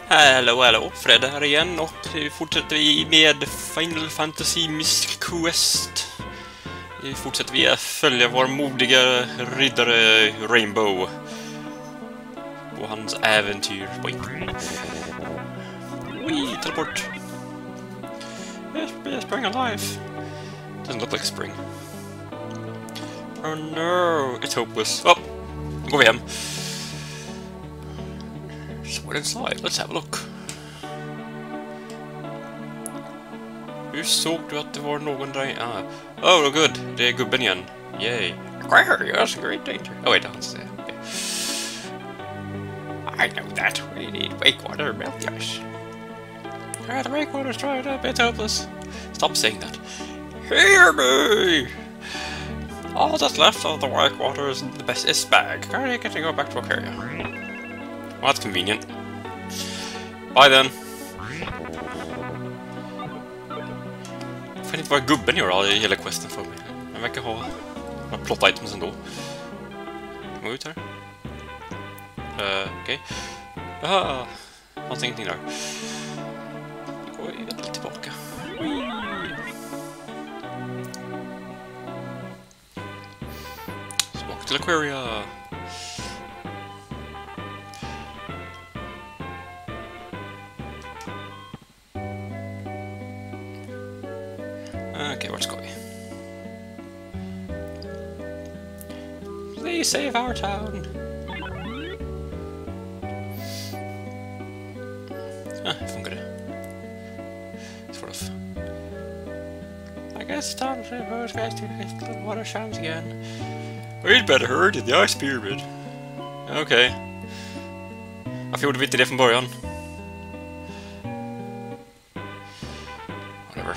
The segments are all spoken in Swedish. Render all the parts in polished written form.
Hallå, Fred här igen och nu fortsätter vi med Final Fantasy Mystic Quest. Nu fortsätter vi att följa vår modiga riddare Rainbow på hans äventyr. Oj, teleport. Yes, spring alive. Doesn't look like spring. Oh no, it's hopeless. Oh, nu går vi hem. So what inside? Let's have a look. Hur såg du att det var någon där? Oh, good. Det är gubben igen. Yay. Yes, great danger. Oh wait, that's it. Okay. I know that. We need Wakewater melt the ice. The Wakewater's dried up. It's hopeless. Stop saying that. Hear me! All that's left of the Wakewater is the best bag. Are you getting to go back to Ocaria? Well, that's convenient. Bye then. Jag vet inte vad gubben gör i hela questen för mig. Han verkar ha några plot items ändå. Gå ut här. Okej. Jaha. Fanns ingenting där. Då går vi lite tillbaka. Tillbaka till Aquaria. Okej, vart ska vi? Please save our town. Funkar det? Sort of. I guess it's time for those guys to hit the water shines again. We'd better hurry to the ice pyramid. Okej. Varför gjorde vi inte det från början? Whatever.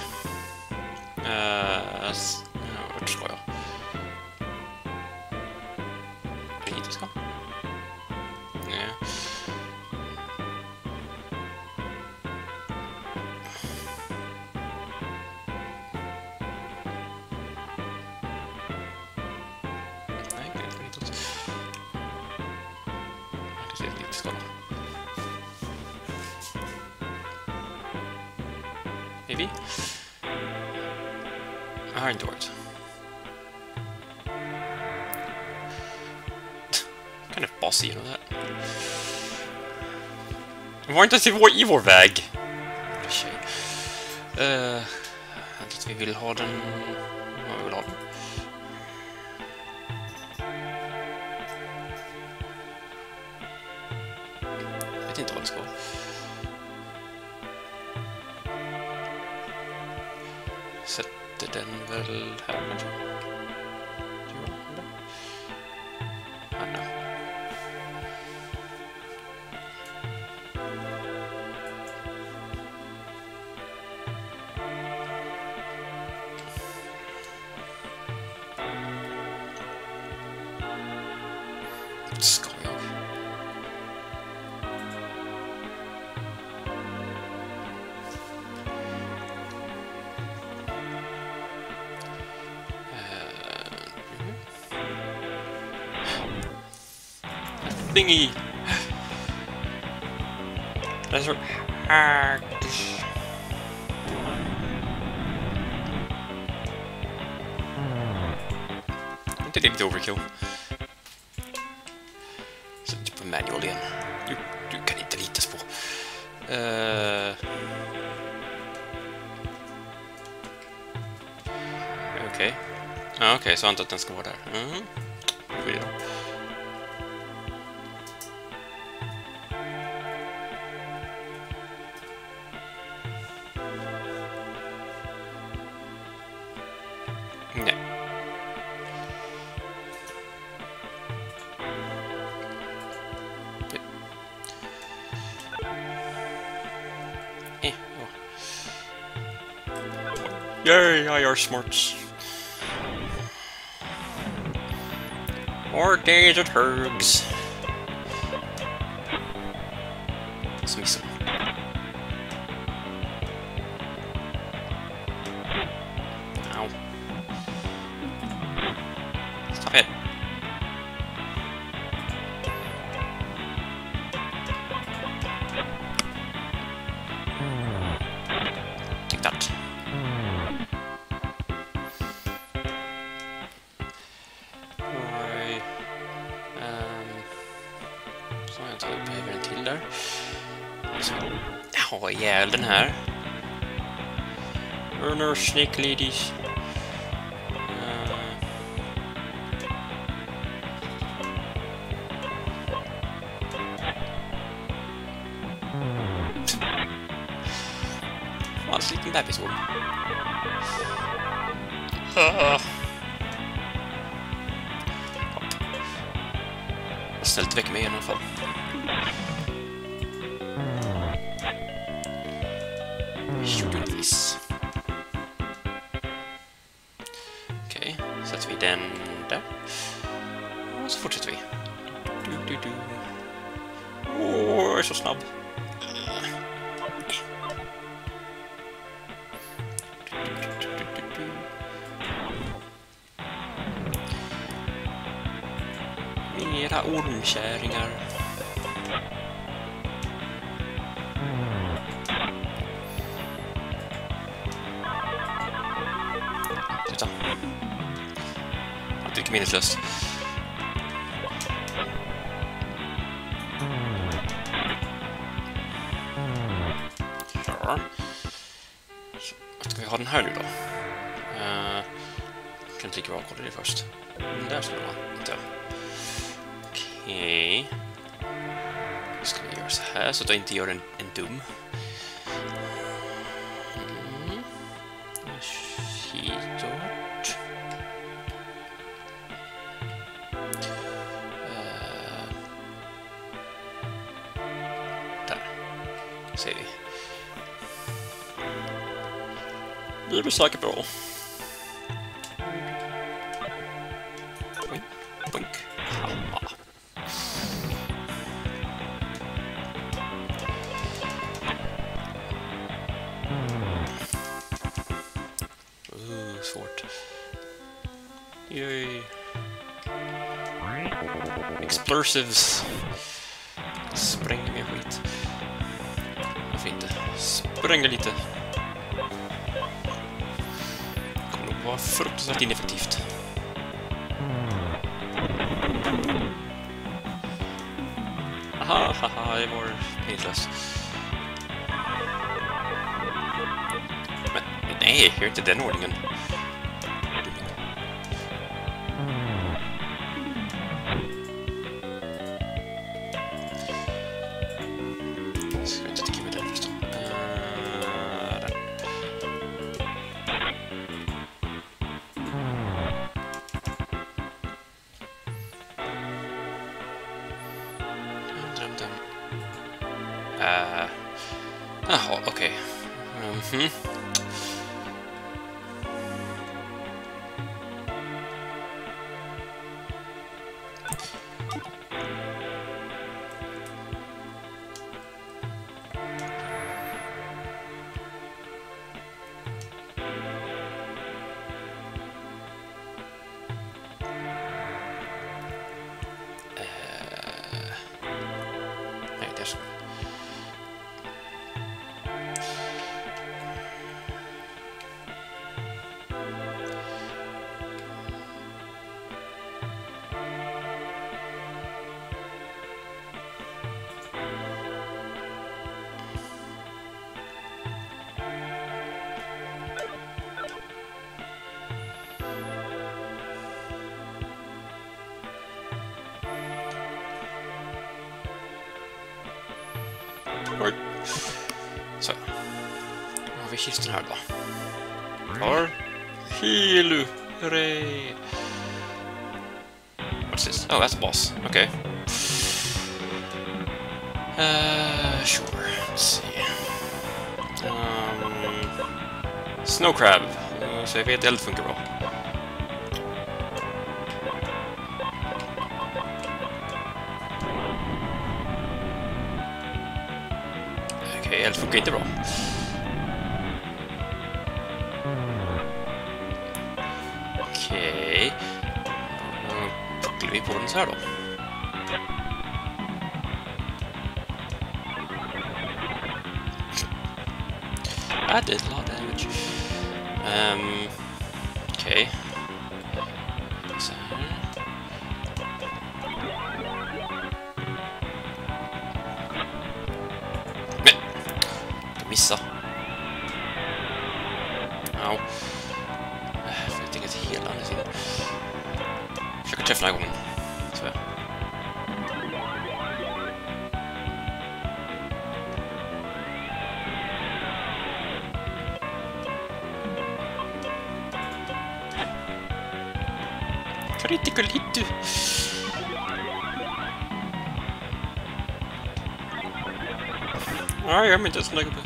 Vart ska jag? Är det hit jag ska? Nej. Nej, det är inte hitåt. Jag kan se dit jag ska. Maybe? I har inte varit. Kan det passa igenom det här? Det var inte ens i vår väg. Att vi vill ha den. Ja, vi vill ha den. Jag vet inte vad det ska vara. Sätter den väl här kanske? Ska jag? Thingy. That's right. Inte det lite overkill. Sätt typ på manual igen. Du kan inte litas på. Okej. Ja, okej, så antar att den ska vara där. Nej. Yay, I are smarts. More days at Hergs. Let's miss him. Ow. Stop it. Ha ihjäl den här. Runner Snake Ladies. Vad liten bebisord. Snällt väck mig i alla fall. This. Okej, sätter vi den där. Och så fortsätter vi. Åh, jag är så snabb. Mera ormkärringar. Sluta. Jag tycker minneslöst. Ja. Vad ska vi ha den här nu då? Kan inte lika bra kolla det först. Där ska det vara. Inte. Okej. Nu ska vi göra så här så att jag inte gör en dum. Skitort. Där. Ser vi. Det blir säkert bra. Boink. Boink. Svårt. Yay. Explosives. Spränger mer skit. Varför inte? Spränger lite. Kommer nog vara fruktansvärt ineffektivt. Aha, haha, det var meningslöst. Men nej, jag gör inte den ordningen. Ska vi inte sticka med den först då? Där. Jaha, okej. Nej, det är så. Oj. Så. Då har vi kistan här då. Klar. Healu. Hurray. What's this? Oh, that's a boss. Okay. Sure. Let's see. Snow crab. Så jag vet eld funkar bra. Okej, eld funkar inte bra. Okej. Då pucklar vi på den så här då. That did a lot of damage. Okej. Så här. Men Missa. Au. Jag tänker att hela andra sidan. Försöker träffa den här gången. Så jag. Critical hit. Ja, jag inte ens lägga på.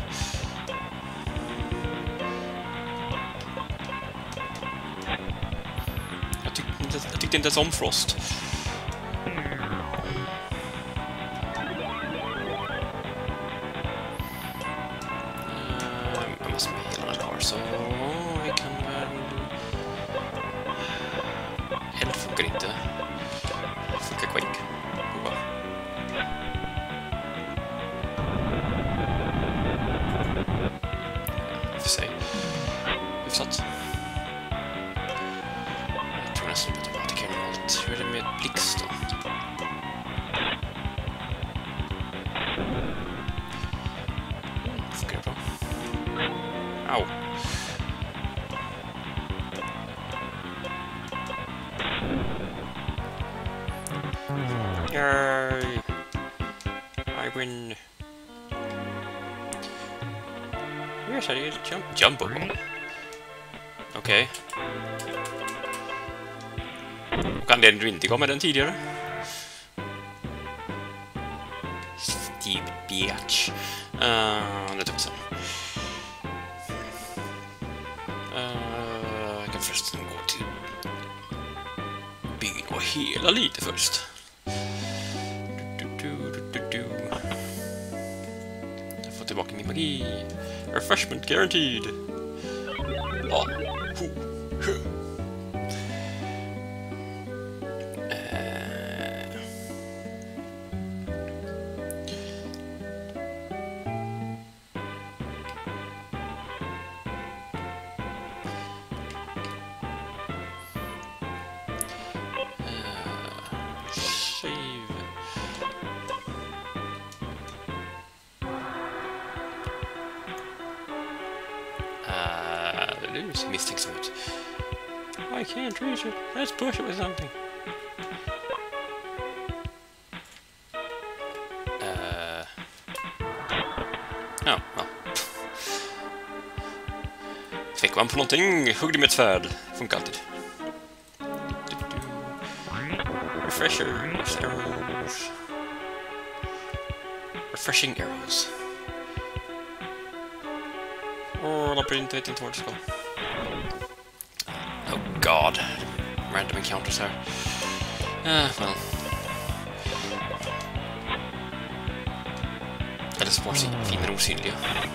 Jag tyckte inte ens om Frost. Jag måste med hela den här, så vi kan väl... Eld funkar inte. Funkar Quake. Prova. För sig. Hyfsat. Jag tror nästan att jag attackerar normalt. Hur är det med blixt då? Funkar det bra? Au. Yay! I win. Yes, I did jump over. Okej. Kan du inte gå med den tidigare? Steve Beach. Det tog sen. Jag kan förresten gå till byn och hela lite först. Jag får tillbaka min magi. Refreshment guaranteed. Ja. Nu ser misstänksam ut. I can't reach it. Let's push it with something. Ja. Fick man på någonting? Huggde med ett svärd. Funkar alltid. Refreshers, arrows. Refreshing arrows. Jag vet inte vart det ska. Oh god. Random encounters här. Well. Eller så var fiender osynliga.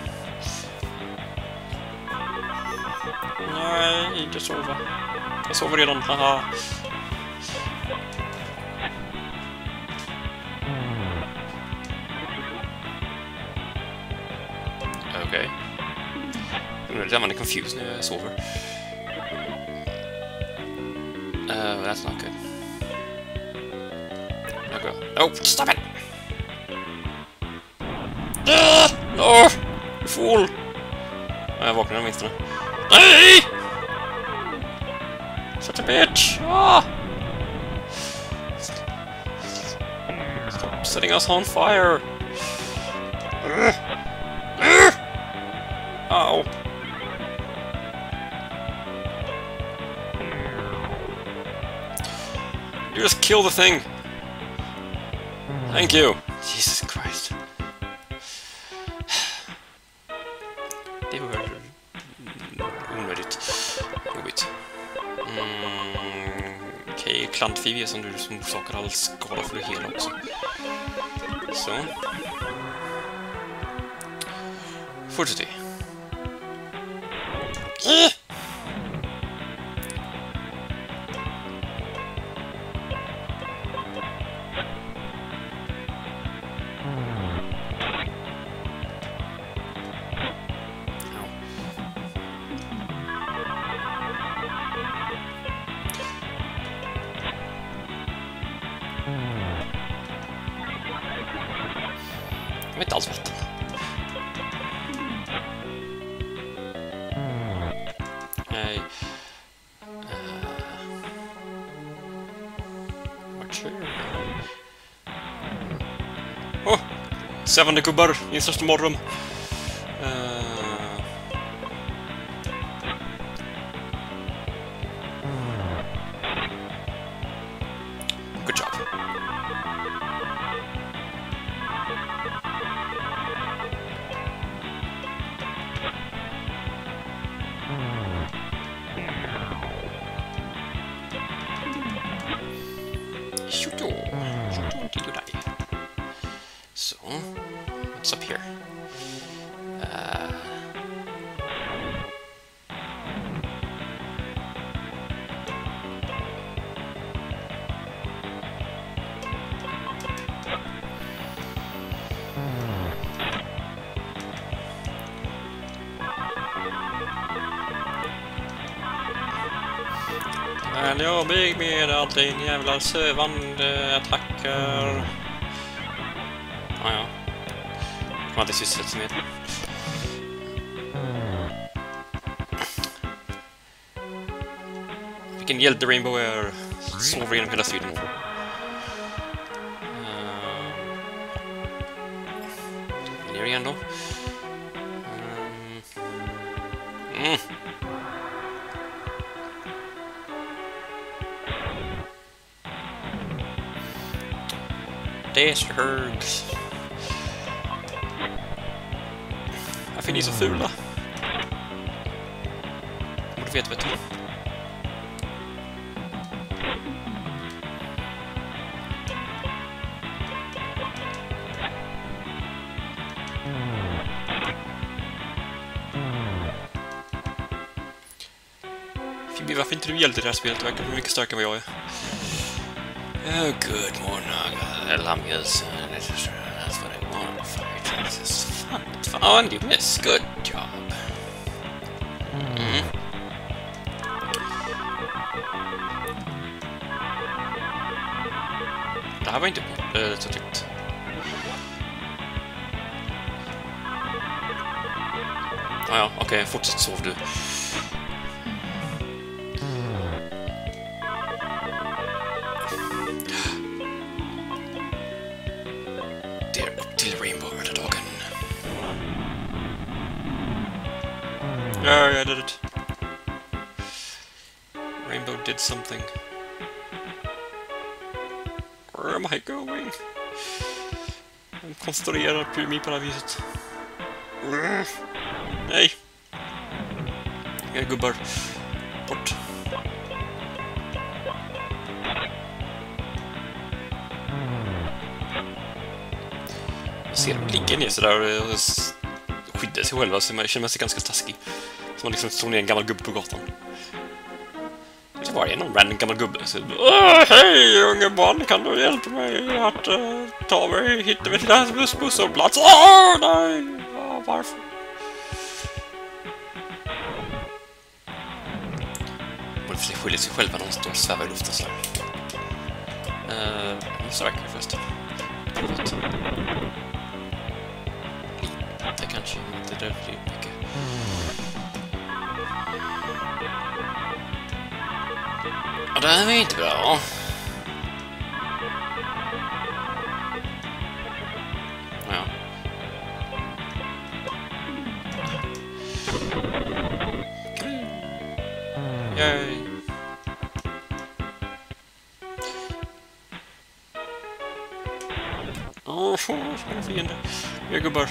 Nej, inte sova. Jag sover redan, haha. Okej. Det är man är confused när jag sover. That's not good. No, stop it! No! Fool! Jag vaknar åtminstone. Nej! Such a bitch! Ah! Stop setting us on fire! Ow! You just kill the thing! Thank you! Jesus Christ. Det var onödigt jobbigt. Okej, klantfiv som du som orsakar all skada för det hela också. Så. Fortsätt vi. Jag vet inte alls vatten. Svävande gubbar i en största morgon. Good job. So, what's up here? Men jag blir med allt en jävla sövande attacker. Ja. Kommer alltid sysselsätta med. Vilken hjälte Rainbow är. Sover genom hela striden. Ner igen då. Desert herds. Varför är ni så fula? Borde veta, vet du. Phoebe, varför inte du hjälpte det här spelet? Det verkar mycket starkare än vad jag är. Oh, good morning. Lamgus. That's what I want. Fire is fun. It's fun. You miss. Good job. Det här var inte så tyckt. Ja, okej. Fortsätt sov du. Oh, I did it. Rainbow did something. Where am I going? En konstruerad pyramid på det här viset. Nej. Jag gubbar. Bort. Jag ser dem ligga ner sådär och skydda sig själva, så man känner sig ganska taskig. Som man liksom står ner en gammal gubbe på gatan. Så var det någon random gammal gubbe. Så, hej unge barn, kan du hjälpa mig att ta mig hit till den busshållplats? Nej! Varför? Borde för sig skilja sig själva när de står och svävar i luften så här. Så verkar det förresten. Provat. Lite kanske, inte det blir mycket. Ja, det här var inte bra. Ja. Yay. Åh, små fiender. Jag gubbar.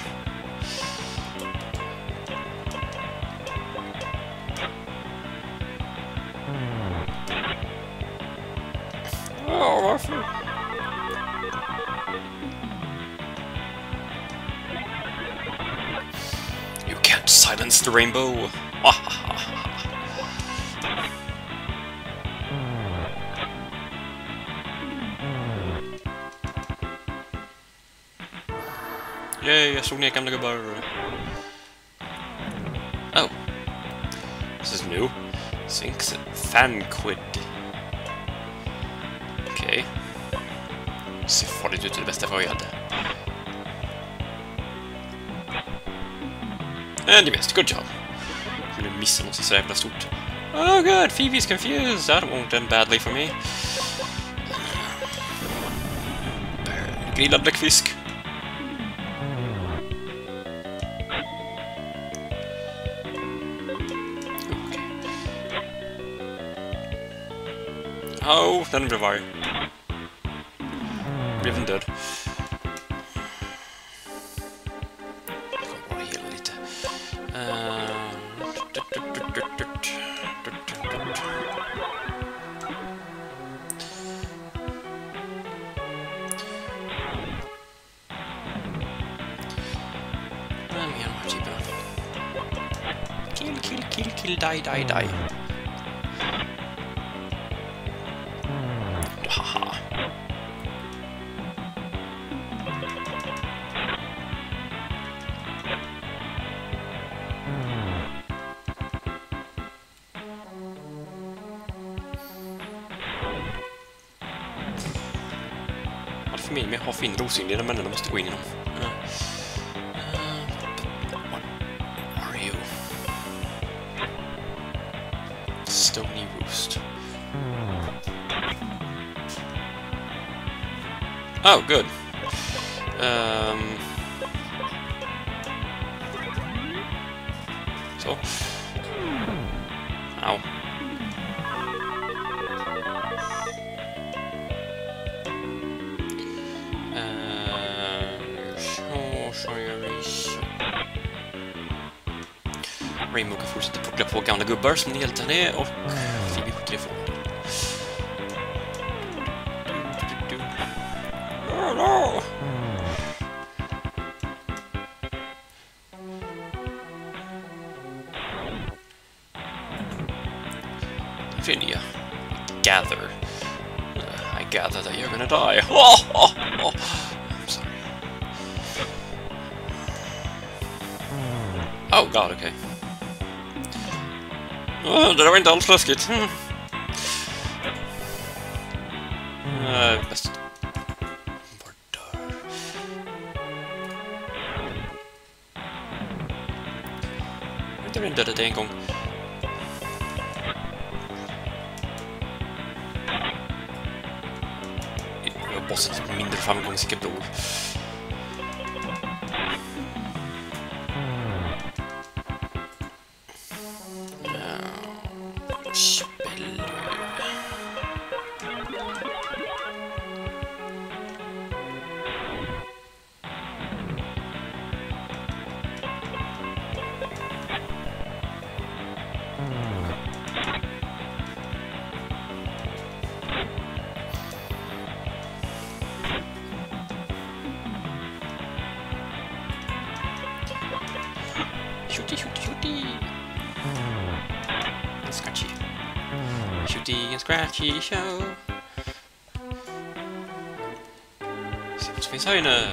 Varför? You can't silence the rainbow. Yay, jag slog ner gamla gubbar. Oh. This is new. Sinks Fanquid. Okej. Ser farligt ut, det bästa jag hade. And you missed, good job. Jag kunde missa något så jävla stort. Oh good, Phoebe's confused. That won't end badly for me. Grillad bläckfisk. Oh, den blev arg. Blev den död? Jag kommer bara hela lite. Kill, die. Haha. Varför min med har fin rosynliga men den måste gå in inom. Stony Roost. Oh, good. So. Ow. Rainbow kan fortsätta puckla på gamla gubbar som hjälten är och Phoebe skjuter ifrån. Finia. Gather. I gather that you're gonna die. I'm sorry. Oh god, okay. Det var inte alls läskigt. Bäst. Var dör. Jag har inte dödat det en gång. Jag har bossat mindre framgångsrika blod. Shooty. Scratchy. Shooty and scratchy show. Se vad som finns här inne.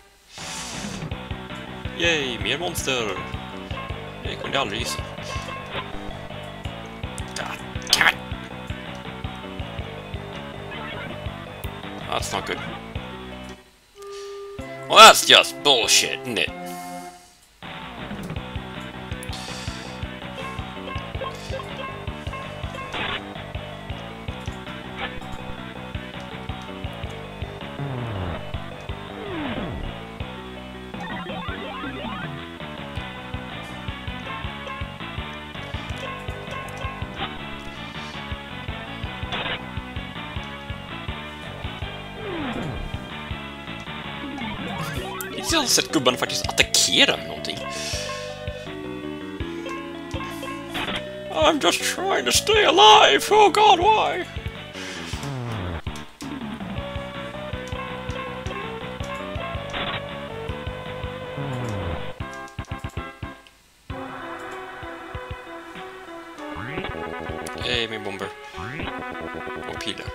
Yay, mer monster. Det kunde jag aldrig gissa. That's not good. Well, that's just bullshit, isn't it? Jag har sett gubbarna faktiskt attackera med någonting. I'm just trying to stay alive. Oh god, why? Hey, min bomber. Och pilar.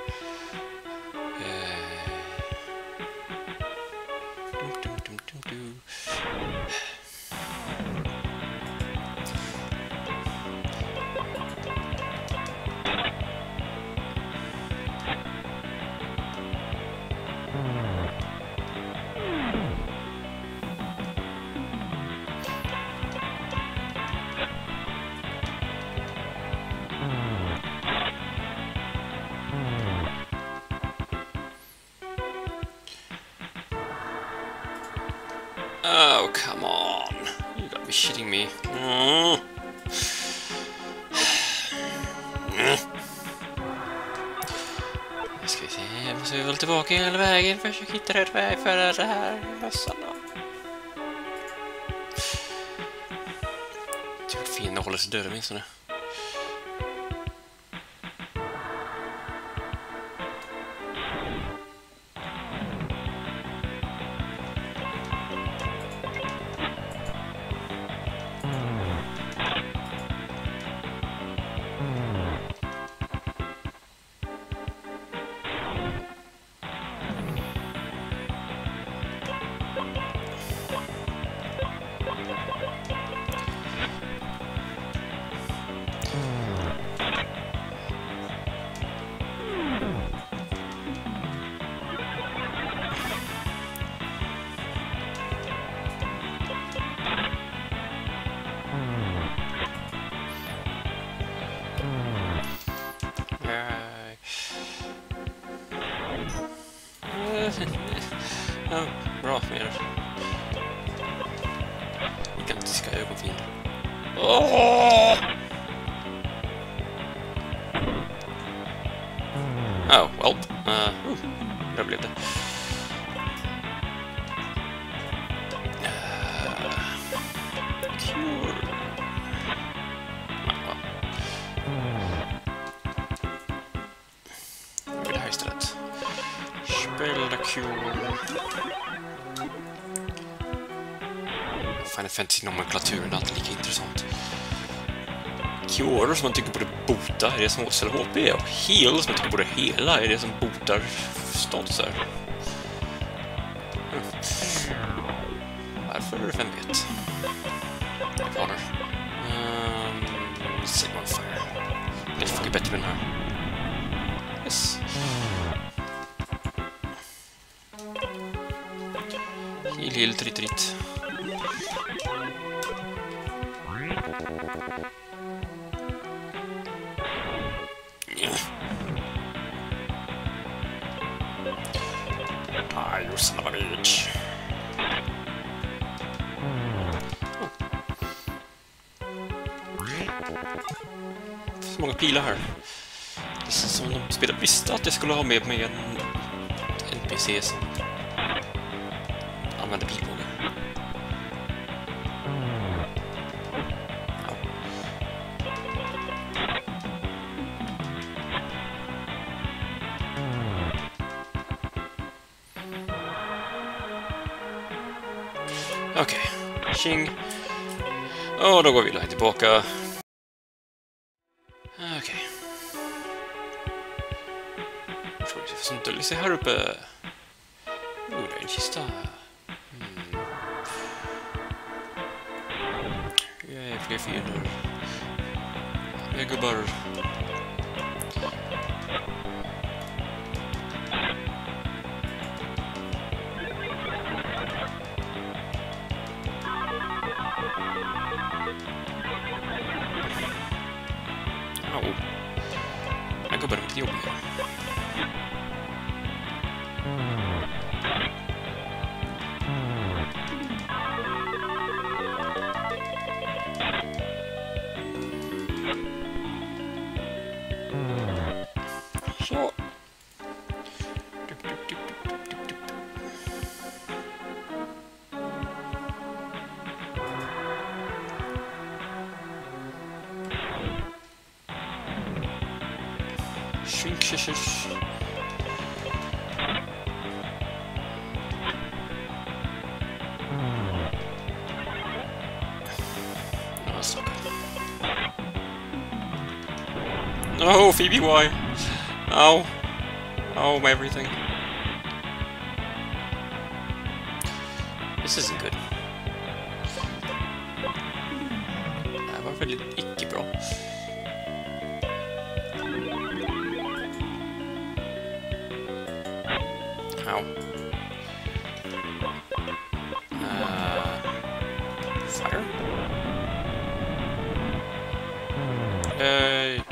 Oh, come on. You gotta be shitting me. tillbaka hela vägen. Försök hitta rätt väg för det här mössan då. Tur att fienden håller sig döda minst nu. Ja, bra med det. Gigantiska ögonfiender. Oh, well. Där blev det. Cure. Vad är det här istället? Spela Cure. Final Fantasy-nomenklaturen är alltid lika intressant. Cure som man tycker borde bota är det som återställer HP, och heal som man tycker borde hela är det som botar statusar. Varför? Vem vet? Jag varnar. Save on fire. Det funkar bättre med den här. Yes. Heal, tritt. You son of a bitch. Så många pilar här. Det är som de spelar visste att jag skulle ha med mig en NPC som använder pilbågar. Okej, tjing. Och då går vi tillbaka. Okej. Får vi se vad som döljer sig här uppe. Det är en kista. Fler fiender. Mer gubbar. Jag går bara lite jobbigt. Så. Shush. No, Phoebe, why? Ow. Oh, my everything. This isn't good. Det här var väldigt icke bra. Ow. Fire? Hey.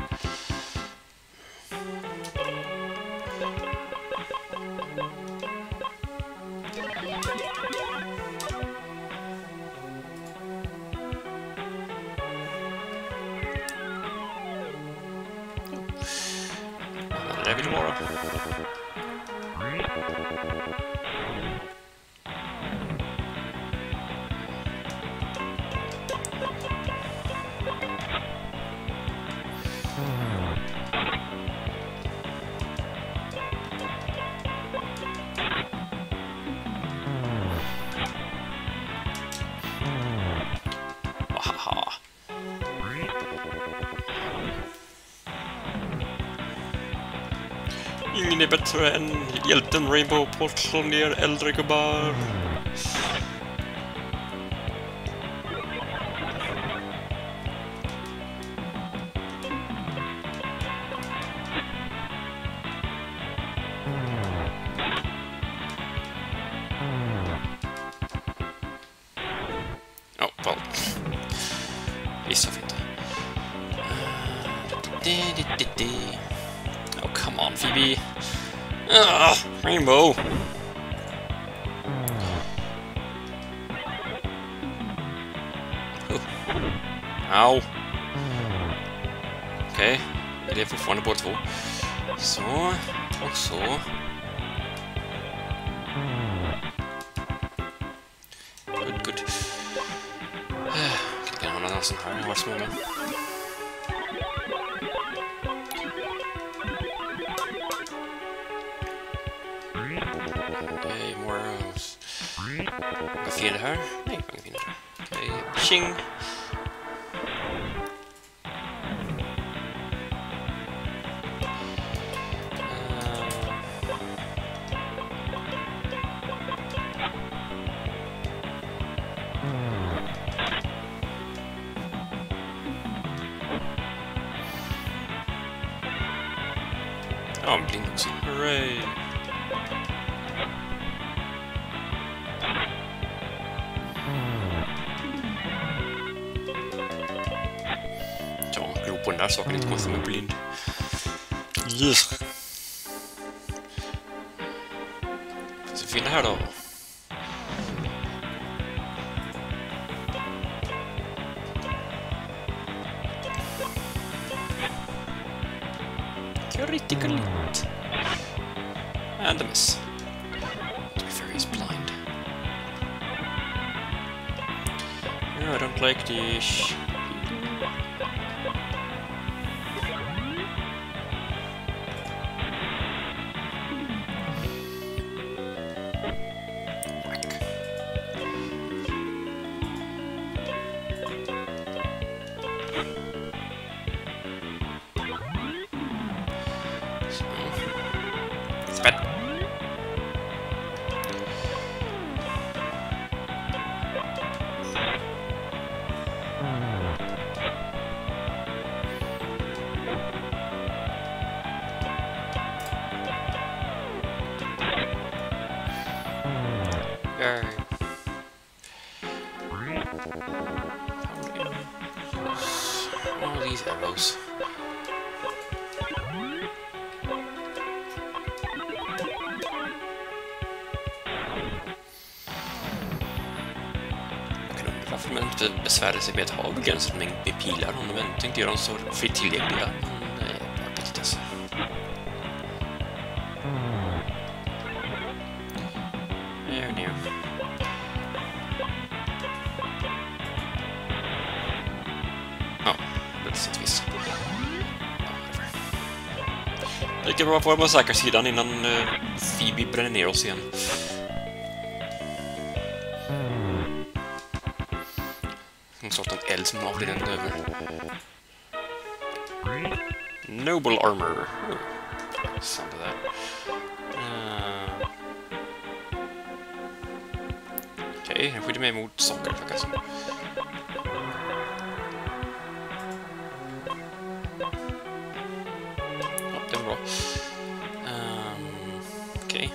Det vill vara. Ingen är bättre än hjälten Rainbow på att slå ner äldre gubbar. Ja, well. Vissa fint. Oh, come on, Phoebe. Rainbow. Au. Okej, det är fortfarande båda två. Så, och så. Good. Kan jag ha någon sån här? Jag har så många. Okej, more arrows. Vad finner det här? Nej, vad finner det? Okej, tjing. Ja, blind också. Hooray! Ja, glo på den där saken, inte konstigt med blind. Yes! Så vi finner här då. Critical hit. And a miss. To be fair, he's blind. No, I don't like this. Spät. All these arrows. Varför man inte besvärar sig med att ha begränsad mängd med pilar om de inte tänkte göra dem så fritt tillgängliga. Men bara riktigt alltså. Nu. Ja, väldigt lika bra på den säkra sidan innan Phoebe bränner ner oss igen. En sort av eld som avblir den över. Noble armor. Sånt där. Okej, den skyddar mig mot socker faktiskt. Ja, det var bra. Okej.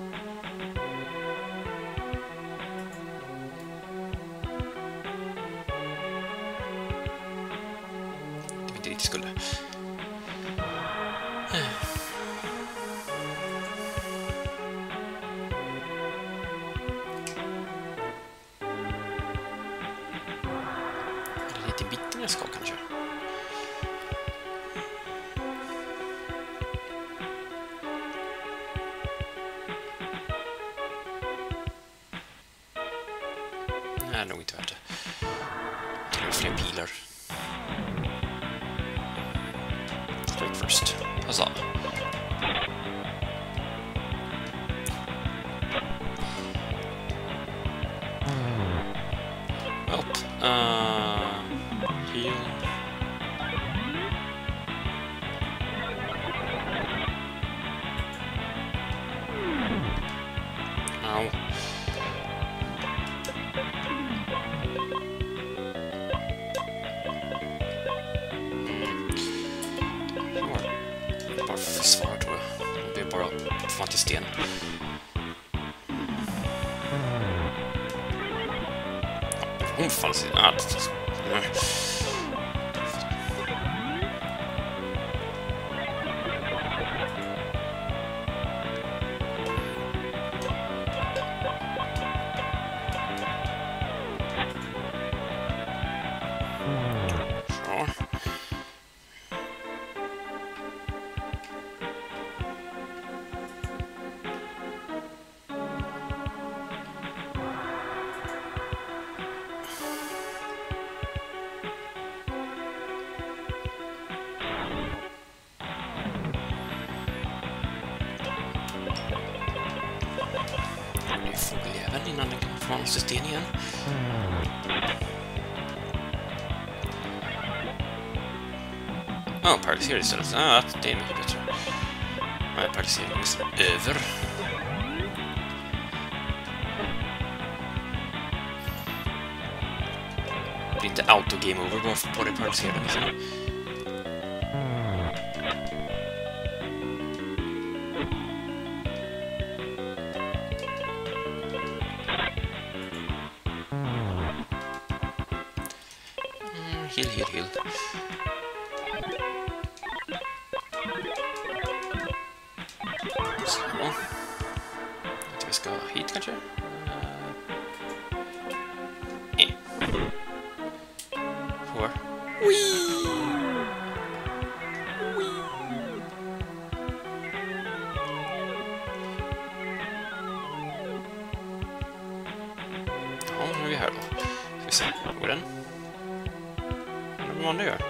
Skulle. Är det lite bitten jag ska kanske? fler pilar. Strike first. Huzzah. Welp. Heal. Ow. Bara försvar tror jag. Det är bara fan till sten. Hon faller sig. Fågeljäveln innan den kan få hans sten igen. Paralysering istället. Det är mycket bättre. Paralysering är över. Det blir inte auto-game over bara för på det paralyserade liksom. Heal. Så. Vi ska hit kanske? Nej. Får. Ja, nu är vi här då. Ska vi se. Går den? Vad man gör.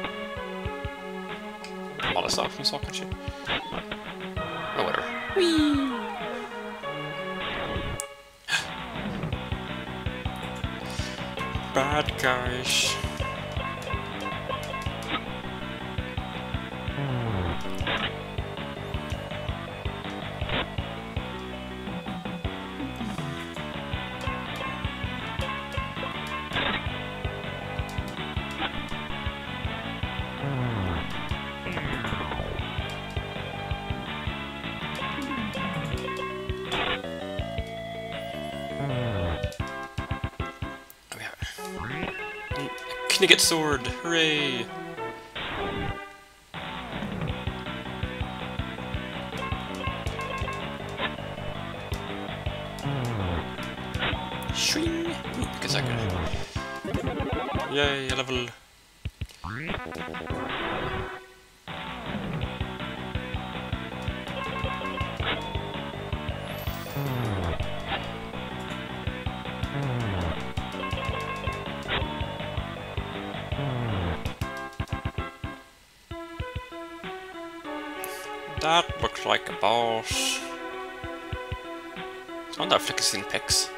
Alla saker som kanske. Oh, whatever. Bad guys. Knicket sword! Hooray! Swing! Vilken säker. Yay, level. That looks like a boss. Han där fläcker sin pex.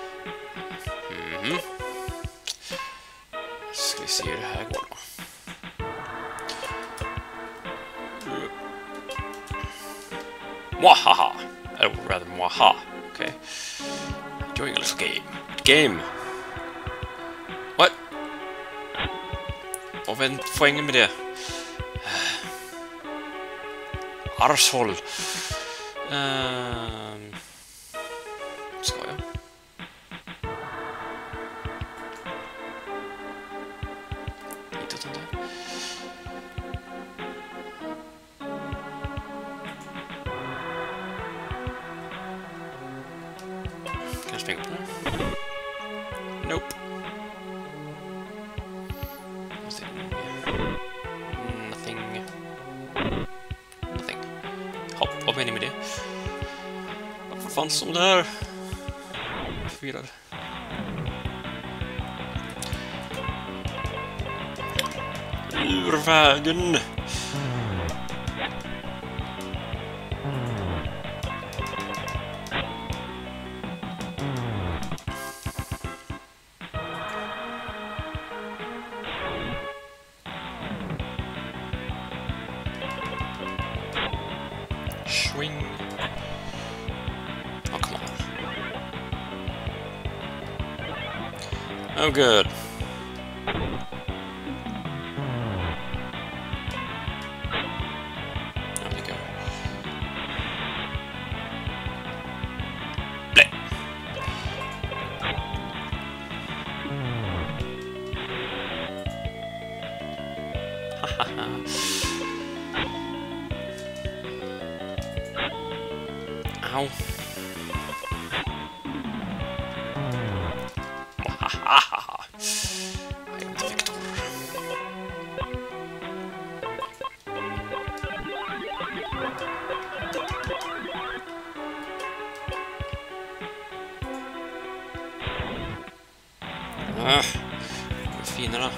Ska vi se hur det här går då. Mwahaha! Or rather, mwaha. Okay. Enjoying a little game. Game! What? Och vad är poängen med det? Arshåll. Ska jag? Hittat den där. Kan jag springa på den? Nope. Nothing. Hopp, vad menar ni med det? Vad fan som det här? Förvirrad. ur vägen. Swing. Oh, come on. Oh, good. There we go. Bleh. Ha ha ha. Ow. Wahahaha. I am the victor. Vad fina då.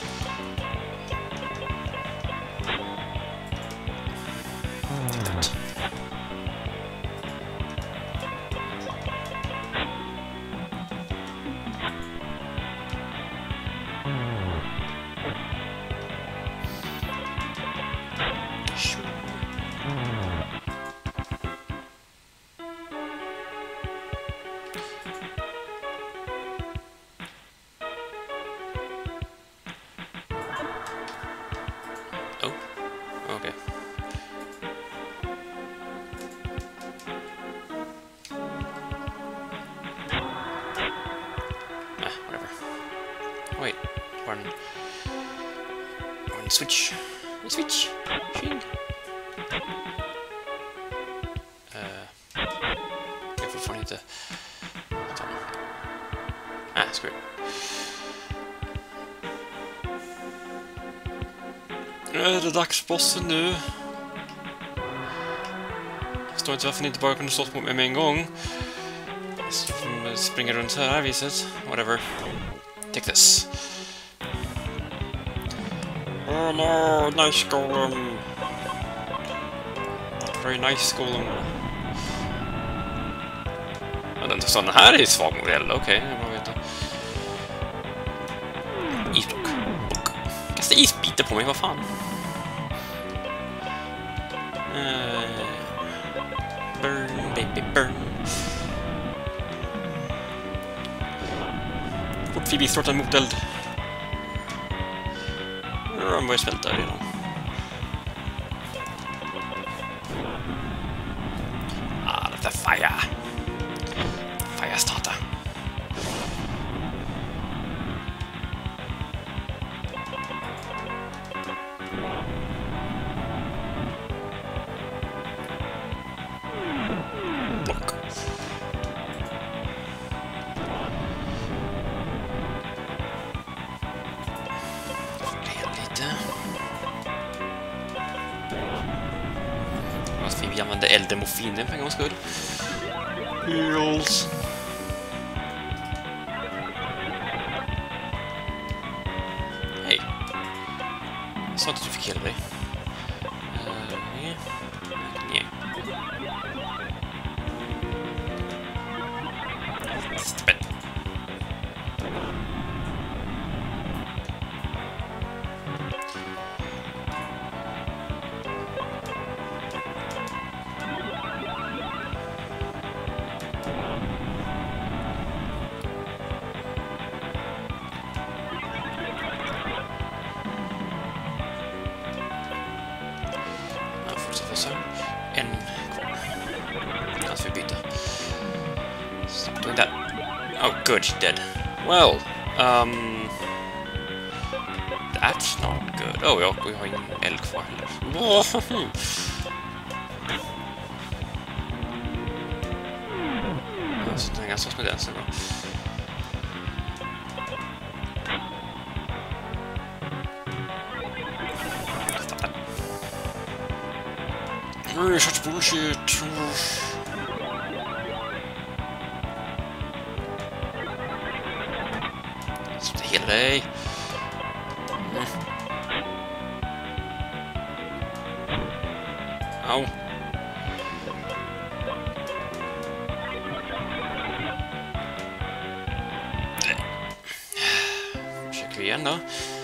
Oh, okay. Whatever. Wait, one switch. Switch. Shing. Jag får fan inte. Screw it. Nu är det dagsbossen nu. Jag förstår inte varför ni inte bara kunde stå mot mig med en gång. Springer runt här viset. Whatever. Take this. Oh no, nice golem. Very nice golem. Ja, den sån här är svag modell. Okej, jag bara vet. Isblock. Kasta isbitar på mig, vad fan? Burn, baby, burn. Fort Phoebe startar moteld. De börjar svälta redan. The fire. Fire starter. Block. Lite. Vi använder eldemorfinen för en gångs skull. Heals. Hej. Jag sa att du fick hela dig. Nej. Stupid. En kvar. Alltså vi byter. Stop doing that. Oh, good, she's dead. Well, that's not good. Oh, ja, vi har ingen eld kvar heller. Så den är ganska med den sen då. Such bullshit. Så det hela dig. Au. Försöker vi igen då.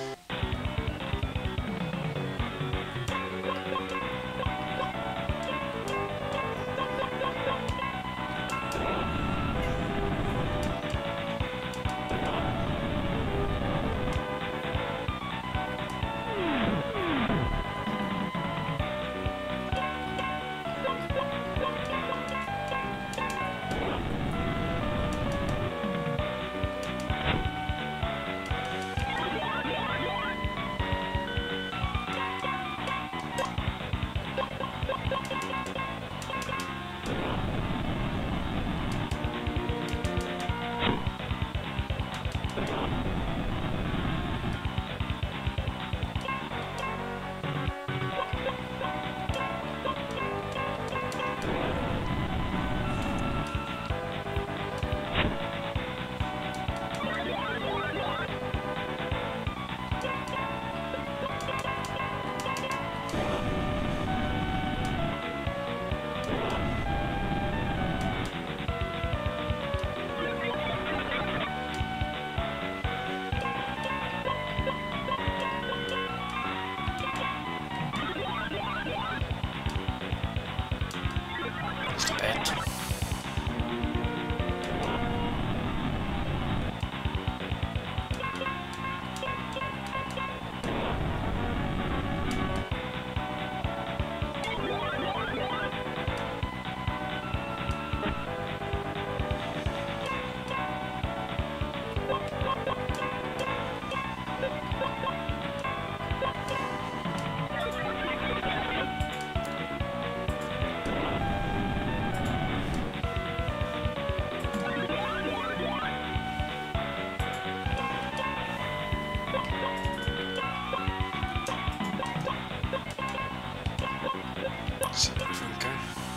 Se hur det funkar.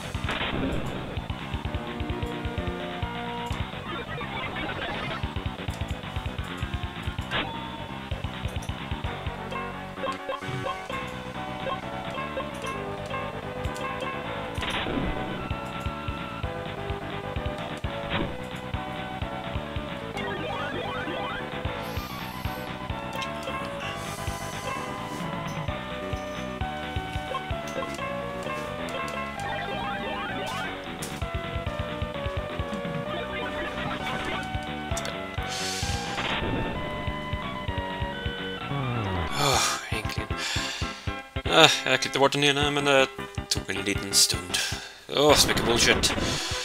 Egentligen. Jag klippte bort den ena, men det tog en liten stund. Så mycket bullshit.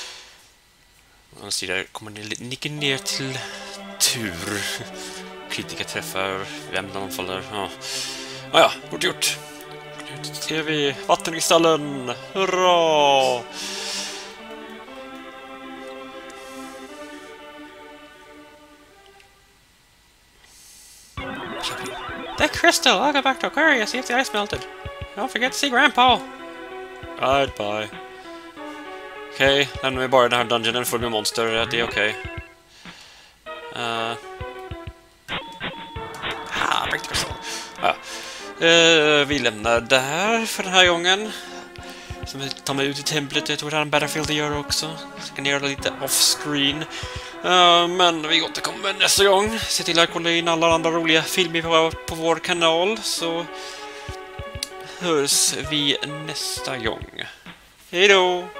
Å andra sidan kommer ni ner till tur. Kritiker träffar, vem de faller. Ja, gjort. Nu ser vi vattenkristallen. Hurra! That crystal! I'll go back to Aquaria, see if the ice melted. Don't forget to see Grandpa! Right, bye. Okej, lämnar vi bara den här dungeonen full med monster, det är okej. Vi lämnar där för den här gången. Så vi tar mig ut i templet, jag tror att Battlefield gör också. Så kan ni göra det lite off-screen. Men vi återkommer nästa gång. Se till att kolla in alla andra roliga filmer på vår kanal, så hörs vi nästa gång. Hej då!